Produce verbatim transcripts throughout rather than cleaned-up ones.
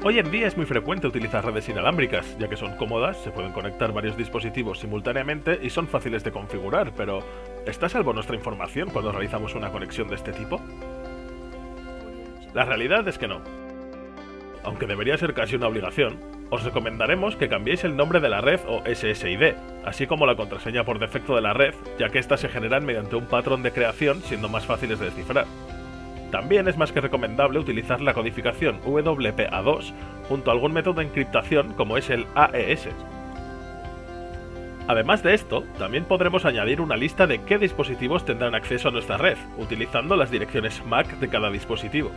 Hoy en día es muy frecuente utilizar redes inalámbricas, ya que son cómodas, se pueden conectar varios dispositivos simultáneamente y son fáciles de configurar, pero ¿está a salvo nuestra información cuando realizamos una conexión de este tipo? La realidad es que no. Aunque debería ser casi una obligación, os recomendaremos que cambiéis el nombre de la red o S S I D, así como la contraseña por defecto de la red, ya que éstas se generan mediante un patrón de creación siendo más fáciles de descifrar. También es más que recomendable utilizar la codificación W P A dos junto a algún método de encriptación como es el A E S. Además de esto, también podremos añadir una lista de qué dispositivos tendrán acceso a nuestra red, utilizando las direcciones M A C de cada dispositivo.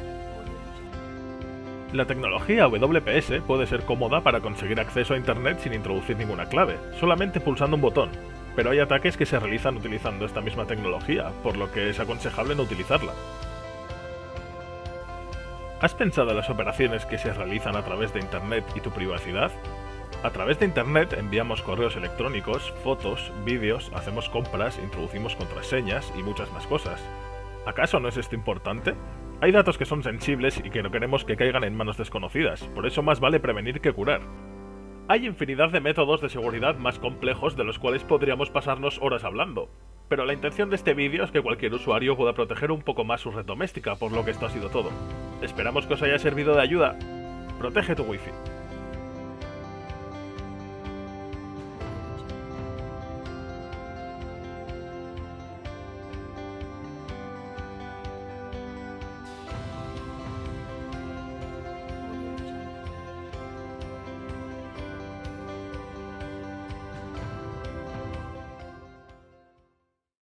La tecnología W P S puede ser cómoda para conseguir acceso a Internet sin introducir ninguna clave, solamente pulsando un botón, pero hay ataques que se realizan utilizando esta misma tecnología, por lo que es aconsejable no utilizarla. ¿Has pensado en las operaciones que se realizan a través de Internet y tu privacidad? A través de Internet enviamos correos electrónicos, fotos, vídeos, hacemos compras, introducimos contraseñas y muchas más cosas. ¿Acaso no es esto importante? Hay datos que son sensibles y que no queremos que caigan en manos desconocidas, por eso más vale prevenir que curar. Hay infinidad de métodos de seguridad más complejos de los cuales podríamos pasarnos horas hablando, pero la intención de este vídeo es que cualquier usuario pueda proteger un poco más su red doméstica, por lo que esto ha sido todo. Esperamos que os haya servido de ayuda. Protege tu wifi.